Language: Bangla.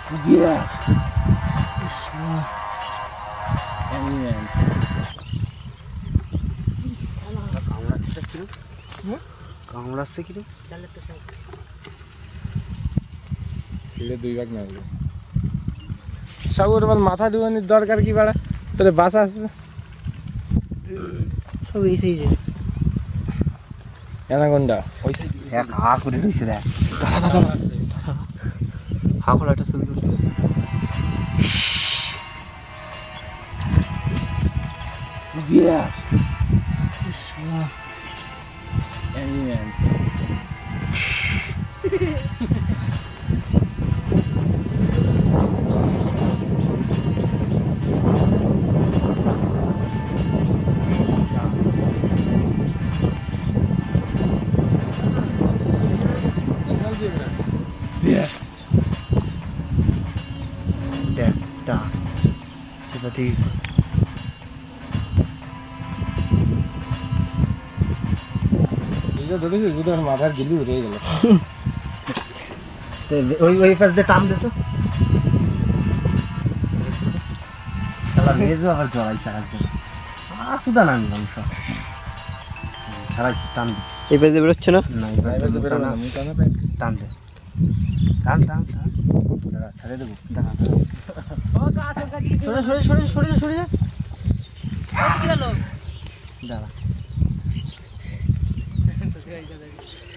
Yeah. Amen. কামড়াচ্ছে কি ছেড়ে দুই ভাগ না সাগর মাথা ডুবানোর দরকার কি বাড়া তোর বাসা আছে সব এই সাইজে অ্যানাকোন্ডা ওই এক হা করে রইছে দেখ হা খোলা একটা ছবি তুলতে দিয়া শালা Amen. Yes. Da. Coba dis. এটা ধরেছিস বুঝার মাথার গিলি উঠে গেল ওই পাশ দিয়ে টান দে তো শালা মেজো আবার জড়াই চাকাচ্ছে সুদা না নিলাম সব ছাড়াই টান দে এই পাশ দিয়ে বেরোচ্ছে না না এই পাশ দিয়ে বেরোবে না টান দে টান টান টান ছাড়ে দেবো দেখা সরে যা দাঁড়া